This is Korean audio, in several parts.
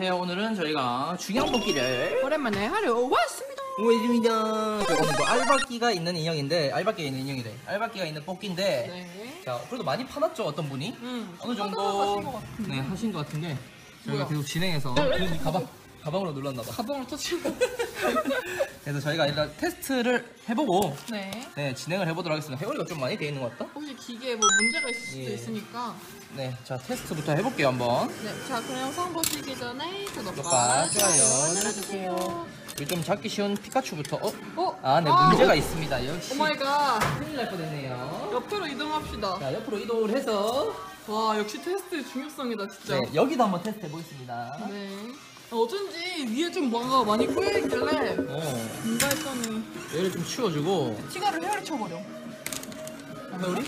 안녕하세요. 오늘은 저희가 중형 뽑기를 오랜만에 하러 왔습니다. 오해집니다. 이거는 뭐 알바끼가 있는 인형인데, 알바끼가 있는 인형이래. 알바끼가 있는 뽑기인데, 네. 자 그래도 많이 파놨죠 어떤 분이? 어느 정도 하신 것 같은데. 네 하신 것 같은데 저희가 뭐야? 계속 진행해서 이 가방으로 눌렀나봐. 가방을 터치고. 그래서 저희가 일단 테스트를 해보고 네. 진행을 해보도록 하겠습니다. 회오리가 좀 많이 돼 있는 것 같다. 혹시 기계에 뭐 문제가 있을 수도 예. 있으니까. 네, 자 테스트부터 해볼게요 한번. 네. 자, 그럼 영상 보시기 전에 구독과 구독과 좋아요 눌러주세요. 우리 좀 잡기 쉬운 피카츄부터. 어? 아, 네 문제가 있습니다. 역시 오마이갓. 큰일 날 뻔했네요. 옆으로 이동합시다. 자 옆으로 이동을 해서 와, 역시 테스트의 중요성이다, 진짜. 네, 여기도 한번 테스트 해보겠습니다. 네. 어쩐지 위에 좀 뭔가 많이 꼬여있길래 뭔가 했더니 얘를 좀 치워주고. 치가를 헤어리 쳐버려. 회오리?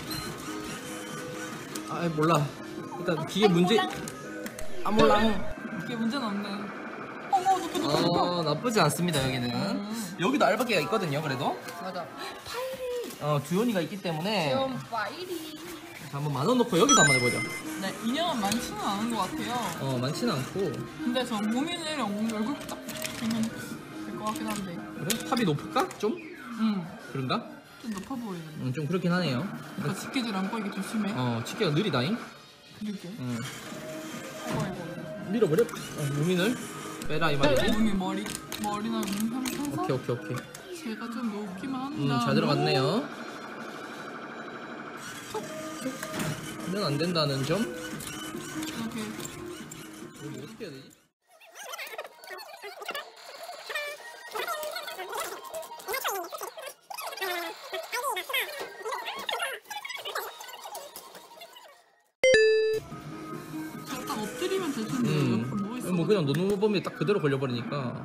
아 몰라. 일단 기계 문제. 아 몰랑. 이게 문제는 없네. 어머, 높여. 나쁘지 않습니다 여기는. 여기도 알바끼가 있거든요 그래도. 맞아. 파이리. 두현이가 있기 때문에. 귀여운 파이리. 자, 한번 10,000원 넣고 여기서 한번 해보죠. 네, 인형은 많지는 않은 것 같아요. 많지는 않고. 근데 저 고민을 얼굴 딱 보면 될 것 같긴 한데. 그래? 탑이 높을까? 좀? 그런가? 좀 높아 보이는데. 좀 그렇긴 하네요. 그러니까 집게질 안 꺼이게 조심해. 치기가 느리다잉. 그러게. 이거. 밀어버려. 무민을 빼라 이 말이지. 몸이 머리나 눈 하면서. 오케이. 제가 좀 높기만 합니다. 잘 들어갔네요. 하면 안 된다는 점. 이렇게. 이거 어떻게 해야 되지? 살짝 엎드리면 될 텐데. 옆에 뭐 있어? 뭐 그냥 넣는 범위에 딱 그대로 걸려버리니까.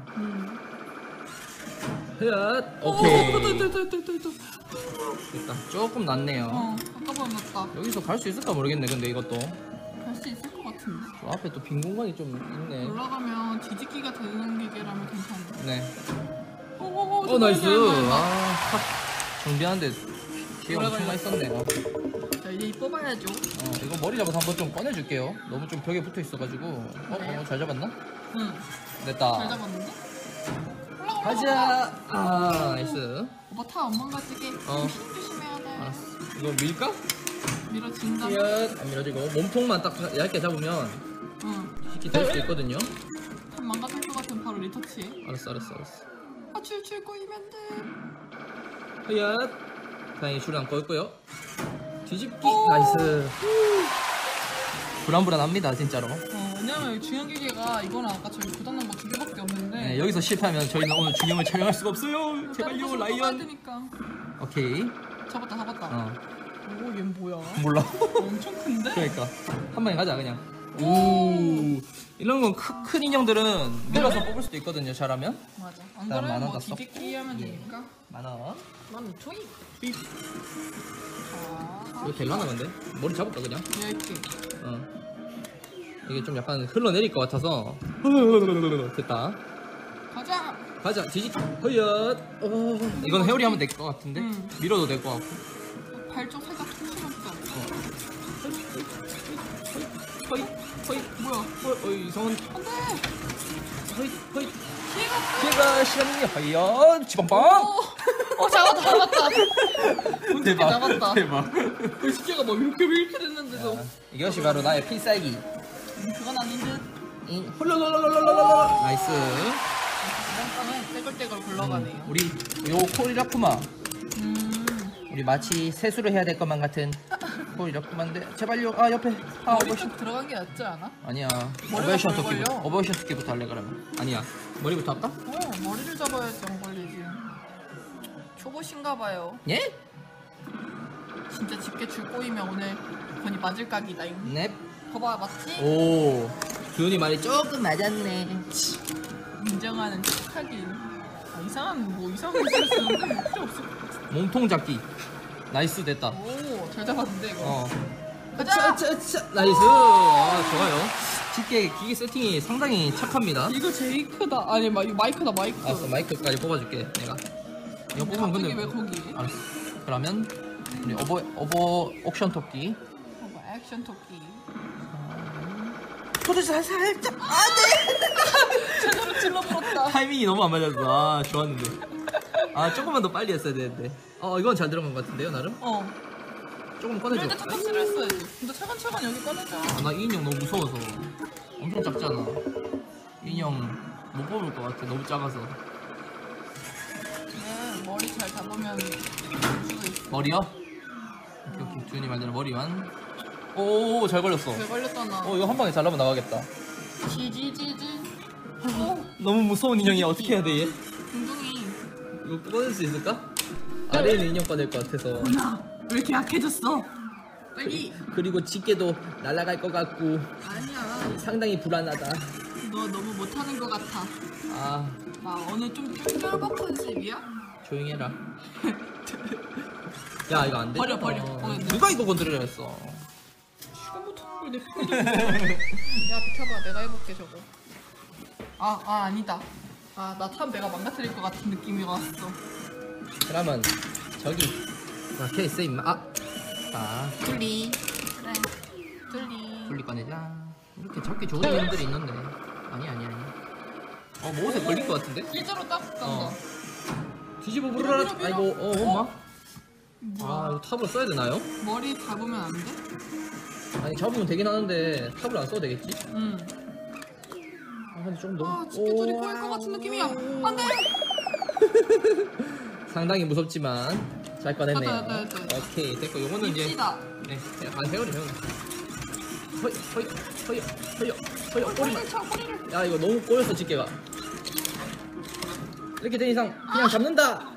헤앗. 오케이. 됐다. 됐다. 조금 낫네요. 아까보다 낫다. 여기서 갈 수 있을까 모르겠네. 근데 이것도 갈 수 있을 것 같은데. 저 앞에 또 빈 공간이 좀 있네. 올라가면 뒤집기가 되는 기계라면 괜찮아. 네. 오, 나이스. 탑 정비하는데 기회가 엄청 많이 썼네. 자, 이제 이 뽑아야죠. 이거 머리 잡아서 한번 좀 꺼내줄게요. 너무 좀 벽에 붙어 있어가지고. 잘 잡았나? 응. 됐다. 잘 잡았는데? 올라가. 가자. 나이스. 오빠 타 안 망가지게. 조심해야 돼. 알았어. 이거 밀까? 밀어진다. 안 밀어지고 몸통만 딱 얇게 잡으면 쉽게 될 수도 있거든요. 한 망가질 것 같으면 바로 리터치. 알았어. 아, 출출 꼬이면 돼. 헤앗. 다행히 줄을 안 꺼였고요. 뒤집기. 나이스. 불안합니다 진짜로. 왜냐면 중형 기계가 이거랑 아까 저희 고장난 거 2개밖에 없는데. 네, 여기서 실패하면 저희는 오늘 중형을 촬영할 수가 없어요. 제발요 라이언. 되니까. 오케이. 잡았다. 오, 얘는 뭐야? 몰라. 엄청 큰데? 그러니까 한 방에 가자 그냥. 오. 이런 건 큰 인형들은 밀어서 뽑을 수도 있거든요. 잘하면. 맞아. 안 일단 그러면 10,000원 뭐 다 썼고. 뒤집기 하면 되니까. 10,000원. 난 투입. 이거 될라나 근데? 머리 잡을까 그냥? 얇게. 이게 좀 약간 흘러내릴 것 같아서. 됐다. 가자 뒤집기. 허얏. 이건 회오리 하면 될 것 같은데? 밀어도 될 것 같고. 발 쪽 살짝 툭치면 허이. 뭐야? 이상한. 안돼. 허이. 제가 시간이 허이요. 지방빵. 잡았다. 잡았다. 대박. 그 시계가 막 이렇게 됐는데도. 이것이 바로 나의 필살기. 그건 아닌 듯. 홀로로로로로로로. 나이스. 지방빵은 떼글떼글 굴러가네요. 우리 요 코리라쿠마. 우리 마치 세수를 해야 될 것만 같은 코리라쿠마인데 제발요. 옆에. 머리 쪽 들어간 게 낫지 않아? 아니야. 머리가 오버액션 덜 토끼부터. 걸려. 오버액션 토끼부터 할래 그러면. 아니야. 머리부터 할까? 머리를 잡아야지 안 걸리지. 초보신가봐요. 예? 진짜 집게 줄 꼬이면 오늘 건이 맞을 각이다잉. 넵. 거봐, 맞지? 오. 주연이 말이 조금 맞았네. 인정하는 척하긴. 이상한 거 쓰는데 뭐 필요 없을 것 같아. 몸통 잡기. 나이스 됐다. 오, 잘 잡았는데 이거. 가자. 나이스. 좋아요. 집게 기계 세팅이 상당히 착합니다. 이거 제이크다. 아니, 이거 마이크다, 마이크. 알았어, 마이크까지 뽑아줄게 내가. 이거 뽑으면 근데 왜 거기? 알았어. 그러면 우리 오버 옥션 토끼. 액션 토끼. 포도 살짝 안돼. 타이밍이 너무 안 맞았어. 아 좋았는데. 아 조금만 더 빨리 했어야 되는데. 이건 잘 들어간 것 같은데요 나름? 조금 꺼내줘. 그럴 때 터치를 했어야지. 근데 차근차근 여기 꺼내자. 나 이 인형 너무 무서워서. 엄청 작잖아. 이 인형 못 뽑을 것 같아. 너무 작아서. 네, 머리 잘 잡으면 줄 수도 있어. 머리요? 오케이. 주인이 말대로 머리만. 오, 잘 걸렸어. 잘 걸렸잖아. 이거 한 방에 잘라면 나가겠다. 지지지지. 너무 무서운 인형이야. 어떻게 해야 돼 얘? 둥둥이. 이거 꺼낼 수 있을까? 아래에 있는 인형 꺼낼 것 같아서. 왜 이렇게 약해졌어? 빨리. 그리고 집게도 날아갈 것 같고 아니야. 상당히 불안하다. 너 너무 못하는 것 같아. 아, 나 오늘 좀 쫄박 컨셉이야? 조용히 해라. 야, 이거 안 돼. 버려. 누가 이거 건드리려 했어? 시간 못하는 걸 내 편이. 야 비켜봐, 내가 해볼게 저거. 아니다. 나 참 내가 망가뜨릴 것 같은 느낌이 왔어. 그러면 저기 케이스 임마. 자, 둘리. 그래. 둘리. 분리 꺼내자. 이렇게 잡기 좋은 인형들이 있는데. 아니. 모세 걸릴 것 같은데? 일자로 딱 간다. 뒤집어 부르라. 밀어. 아이고, 엄마. 뭐야? 이거 탑을 써야 되나요? 머리 잡으면 안 돼? 아니 잡으면 되긴 하는데 탑을 안 써도 되겠지? 응. 근데 좀 너무. 집게줄이 꼬일 것 같은 느낌이야. 안 돼! 상당히 무섭지만 잘 꺼냈네요. 됐다. 오케이 됐고 요거는 이제 입시다. 네, 회오리. 허여 꼬리. 쳐, 꼬리를. 야 이거 너무 꼬였어 집게가. 이렇게 된 이상 그냥 잡는다.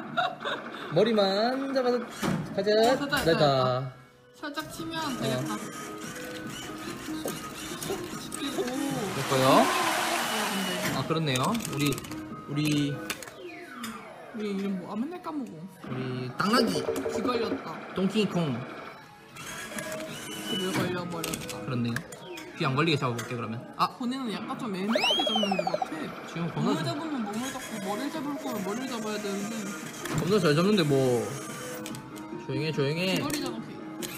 머리만 잡아서 가자. 됐다. 살짝 치면 되겠다. 집게고. 됐고요. 근데 아 그렇네요. 우리 이름 뭐? 맨날 까먹어. 우리 땅나기 귀 걸렸다. 똥킹콩. 귀를 걸려버렸다. 그렇네요. 귀 안 걸리게 잡아볼게 그러면. 본인은 약간 좀 애매하게 잡는 것 같아. 지금 몸을 겁나 잡으면 몸을 잡고 머리를 잡을 거면 머리를 잡아야 되는데 잘 잡는데 뭐. 조용해. 머리 잡기.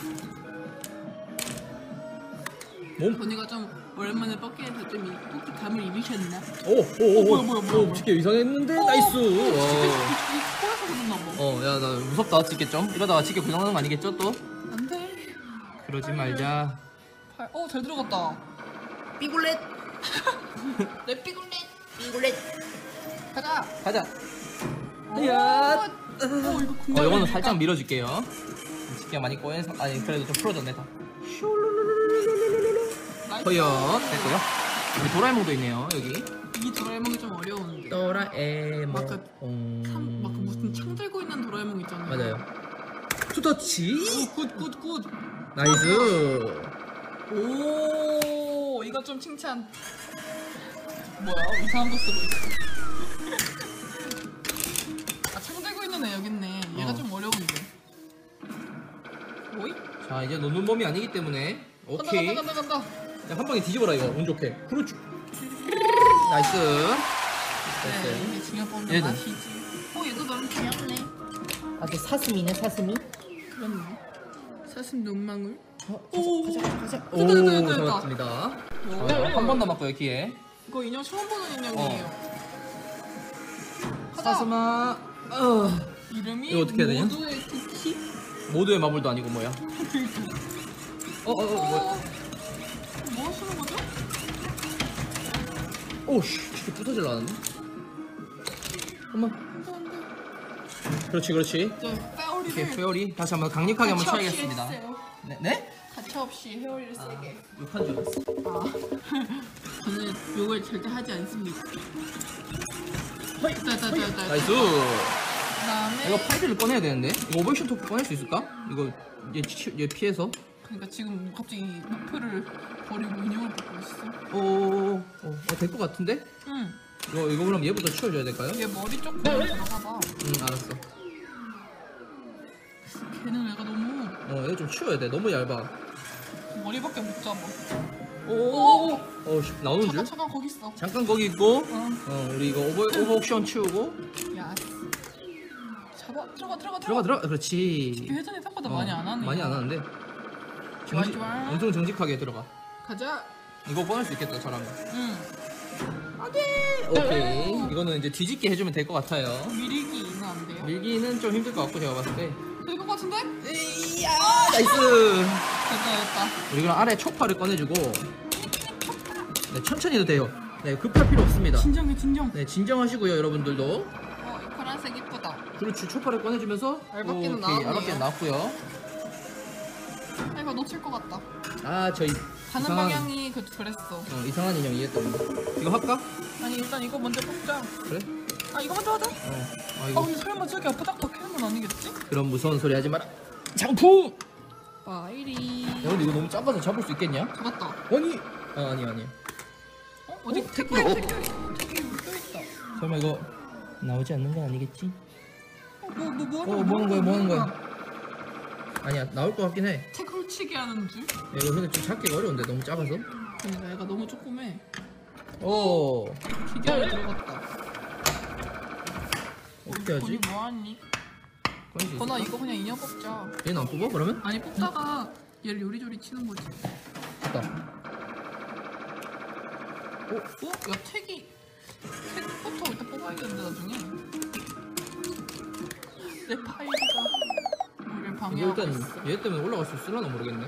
몸. 본이가 좀 오랜만에 버킷에서 좀 뽑기 감을 입으셨나? 오, 집게 이상했는데 나이스. 코에서 그런가 봐. 야, 나 무섭다, 집게 좀. 이러다가 집게 고장나는 거 아니겠죠, 또? 안 돼. 그러지 말자. 잘 들어갔다. 삐굴렛. 내 삐굴렛. 가자. 가자. 이거 요거는 살짝 밀어줄게요. 집게가 많이 꼬여서, 그래도 좀 풀어졌네, 다. 허여. 됐고요. 우리 도라에몽도 있네요, 여기. 이 도라에몽이 좀 어려운데. 도라에몽. 막 무슨 창 들고 있는 도라에몽 있잖아요. 맞아요. 투터치. 굿. 나이스. 오, 이거 좀 칭찬. 뭐야? 이상한 거 쓰고 있어. 창 들고 있는 애 여기 있네. 얘가 좀 어려운데. 오이? 자, 이제 놓는 몸이 아니기 때문에. 오케이. 간다. 야, 한 방에 뒤집어라, 이거. 운 좋게. 그렇지. 나이스. 네, 이게 중요한 건데 얘도. 맛이지. 얘도 너무 귀엽네. 아주 사슴이네, 사슴이. 그렇네. 사슴 눈망울. 가자. 오, 됐다. 잡았습니다. 한 번 남았고요, 기회. 이거 인형 처음 보는 인형이에요. 사슴아. 이름이 이거 어떻게 해야 되냐? 모두의 쿠키? 모두의 마블도 아니고 뭐야? 뭐야? 뭐 하시는 거죠? 오씨, 진짜 부서질 나왔네. 엄마. 그렇지. 이제 이렇게 페어리를 회오리 다시 한번 강력하게 한번 가차 없이 쳐야겠습니다. 했어요. 네? 가차 없이 헤어리를 세게. 욕한 줄 알았어. 저는 욕을 절대 하지 않습니다. 됐다. 나이스. 그다음에 이거 파이드를 꺼내야 되는데. 이거 오버액션 토크 꺼낼 수 있을까? 이거 얘 피해서. 그러니까 지금 갑자기 목표를 버리고 인형을 보고 있어. 될 것 같은데? 응. 이거 그럼 얘부터 치워줘야 될까요? 얘 머리 조금 들어가봐. 알았어. 걔는 얘가 너무 얘 좀 치워야 돼. 너무 얇아. 머리밖에 못 잡아. 나오는 줄? 잠깐 거기 있어. 잠깐 거기 있고. 어. 우리 이거 오버액션 치우고. 야. 잡아. 들어가. 그렇지. 회전이 생각보다 많이 안 하네. 많이 안 하는데. 좋아. 엄청 정직하게 들어가. 가자. 이거 꺼낼 수 있겠다, 잘하면. 응. 오케이. 이거는 이제 뒤집기 해주면 될 것 같아요. 밀기는 안 돼요? 밀기는 좀 힘들 것 같고 제가 봤을 때. 될 것 같은데? 이야, 나이스. 됐다. 우리 그럼 아래 초파를 꺼내주고. 네, 천천히 해도 돼요. 네, 급할 필요 없습니다. 진정해 진정. 네, 진정하시고요, 여러분들도. 이 파란색 이쁘다. 그렇지, 초파를 꺼내주면서. 알박기는 오케이, 나왔네요. 알박기는 나왔고요. 아, 이거 놓칠 것 같다. 아, 저희 가는 이상한- 방향이 그랬어. 이상한 인형 이해했던 거. 이거 할까? 아니 일단 이거 먼저 뽑자. 그래? 아 이거 먼저 하자. 아, 이거. 근데 설마 저기 앞에 딱 박히는 건 아니겠지? 그런 무서운 소리 하지 마라. 장풍! 파이리. 야, 근데 이거 너무 작아서 잡을 수 있겠냐? 잡았다. 아니! 아니야. 어디 태클이 묶여있다. 설마 이거 나오지 않는 건 아니겠지? 뭐 하는 거야? 아니야, 나올 것 같긴 해. 태클 치게 하는 줄? 야, 이거 근데 좀 잡기가 어려운데, 너무 작아서. 그러니까 얘가 너무 조그매. 오, 기계에 들어갔다. 어떻게 하지? 건이 뭐하니? 꺼낼 수 건아 있을까? 이거 그냥 인형 뽑자. 얘는 안 뽑아, 그러면? 아니 뽑다가 얘를 요리조리 치는 거지. 됐다. 야 택부터 일단 뽑아야겠는데 나중에. 내 파일이가 우리를 이거 방해하고 일단 있어. 얘 때문에 올라갈 수 있으려나 모르겠네.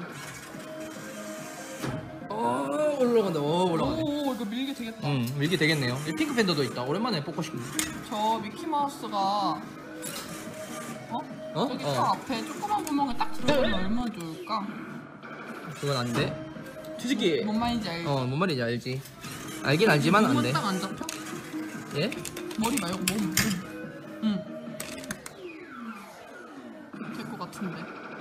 올라간다. 올라가네. 오 이거 밀게 되겠다. 밀기 되겠네요. 이 핑크 팬더도 있다. 오랜만에 뽑고 싶네. 저 미키마우스가 저기 저 앞에 조그만 구멍에 딱 들어가면 얼마나 좋을까? 그건 안 돼. 뒤집기. 뭔 말인지 알지? 뭔 말인지 알지. 알긴 알지만 안 몸은 돼. 딱 안 잡혀? 예? 머리 말고 몸. 응. 될 것 같은데.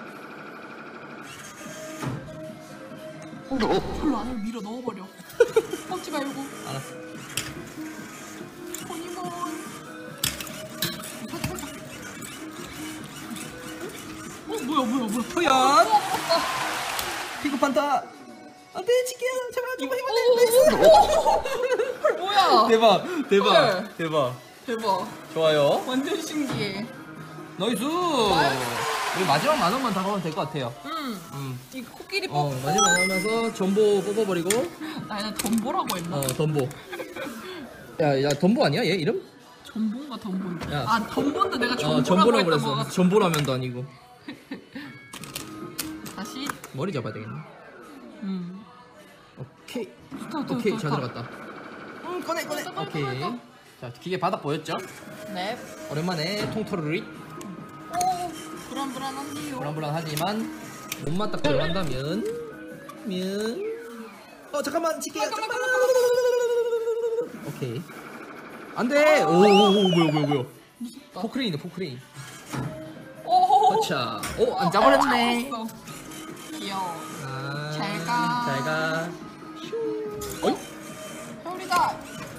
별로 안으로 밀어 넣어버려. 뻗지 말고. 알았어. 포니몬. 뭐야. 토연. 핑크 판타. 안돼, 치키야. 제발 좀 힘을 내. 뭐야? 대박. 대박. 좋아요. 완전 신기해. 나이스. 우리 마지막 만원만 다 가면 될 것 같아요. 이 코끼리 뽑고. 마지막 하면서 전보 뽑아버리고. 나는 덤보라고 했나? 덤보. 야, 덤보 아니야? 얘 이름? 전본가 덤본데. 야. 아 덤본데 내가 전보라고 전보라고 했던 그랬어. 거가. 전보라면도 아니고. 다시. 머리 잡아야 되겠네. 오케이. 오케이, 잘 들어갔다. 꺼내. 오케이. 자, 기계 바닥 보였죠? 네. 오랜만에 통털을 오 불안불안한데요. 불안불안하지만 몸만 딱 들어간다면 잠깐만 치키야 잠깐만. 오케이. 안돼. 오 뭐야. 무섭다. 포크레인. 오. 그렇죠. 안 잡아버렸네. 잡았어. 귀여워. 아, 잘 가. 잘 가. 어이? 회오리다.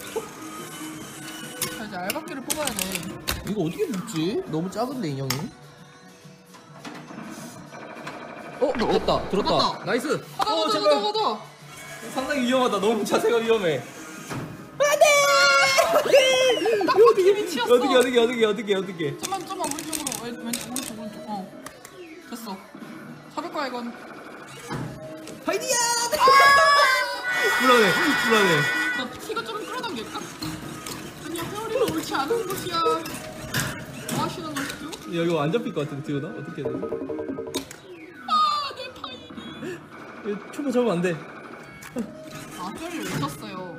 자 이제 알박기를 뽑아야 돼. 이거 어떻게 뽑지? 너무 작은데 인형이. 됐다. 들었다. 들었다. 나이스. 가자. 상당히 위험하다. 너무 자세가 위험해. 딱 어떻게 치였어. 어떻게. 좀만 오른쪽으로. 오른쪽. 됐어. 잡을 거야 이건. 파이디야! 불안해. 나 피가 조금 끌어당길까? 아니야 회오리는 옳지 않은 곳이야. 뭐 하시는 것이죠? 야, 이거 안 잡힐 것 같은데, 디오나? 어떻게 해야 되지? 내 파이. 이거 초보 잡으면 안 돼. 아 회오리를 놓쳤어요.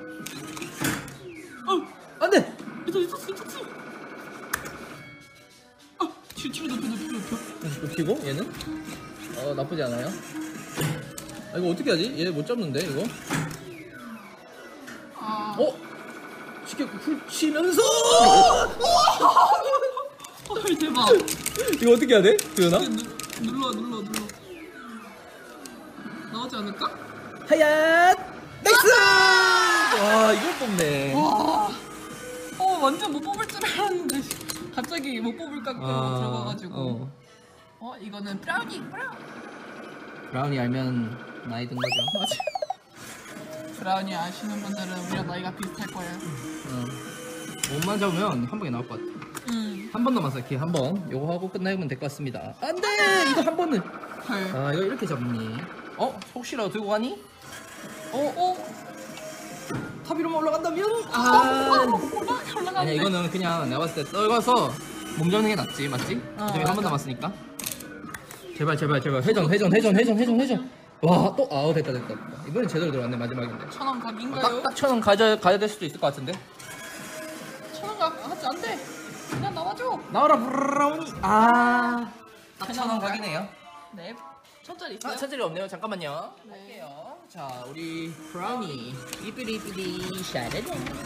안 돼! 있었어. 뒤로 높여. 높이고, 얘는? 나쁘지 않아요. 이거 어떻게 하지? 얘 못 잡는데, 이거? 쉽게 훅 치면서! 헐 대박. 이거 어떻게 해야 돼? 디오나? 눌러. 나오지 않을까? 하얏! 나이스! 와, 이걸 뽑네. 와. 완전 못 뽑을 줄 알았는데 갑자기 못 뽑을 각도 들어가가지고. 이거는 브라우니. 브라운이 알면 나이 든 거죠. 맞아. 브라우니 아시는 분들은 우리랑 나이가 비슷할 거예요. 몸만 잡으면 한 방에 나올 것 같아. 한 번 남았어, 이렇게 한 번. 요거 하고 끝나면 될 것 같습니다. 안 돼! 이거 한 번은. 헐. 이거 이렇게 잡니? 혹시라도 들고 가니? 탑 위로만 올라간다면? 올라가. 아니야 이거는 그냥 내가 봤을 때 썰어서 몸 잡는 게 낫지 맞지? 어차피 한 번 남았으니까. 제발 회전. 와 또 아우 됐다. 이번엔 제대로 들어왔네 마지막인데. 1,000원 각인가요? 딱 1,000원 가야 될 수도 있을 것 같은데. 1,000원 각 하지 안 돼. 그냥 나와줘. 나와라 브라우니. 딱 1,000원 각이네요. 네. 1,000짜리 있어요? 천짜리 없네요. 잠깐만요. 네. 할게요. 자 우리 브라우니 삐삐리삐리 샤레레.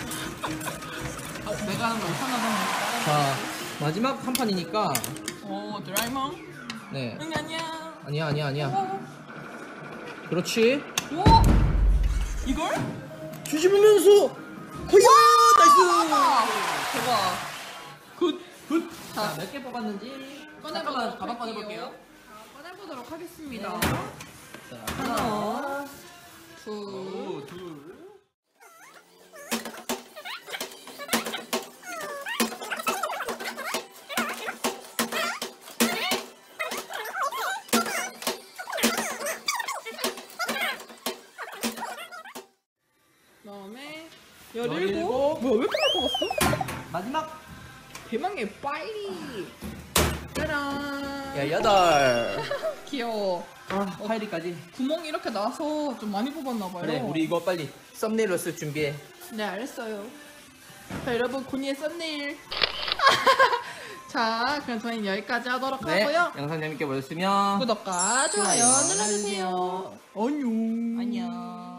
내가 하는 거 2,000원 하면. 자 마지막 한 판이니까. 오 드라이몽. 네. 응 아니야. 아니야. 그렇지. 오. 이걸? 뒤집으면서. 허야 나이스. 대박. 굿. 자 몇 개 뽑았는지. 잠깐만 가방 꺼내볼게요. 꺼내보도록 하겠습니다. 네. 자 하나, 둘. 둘. 그다음에 17. 17. 뭐야 왜 이렇게 많이 뽑았어? 마지막. 대망의 파이리. 짜란. 18. 귀여워. 파이리까지. 구멍이 이렇게 나서 좀 많이 뽑았나봐요. 그래 우리 이거 빨리 썸네일로 쓸 준비해. 네 알았어요. 자 여러분 고니의 썸네일. 자 그럼 저희는 여기까지 하도록 하고요. 영상 재밌게 보셨으면 구독과 좋아요 눌러주세요. 안녕. 안녕.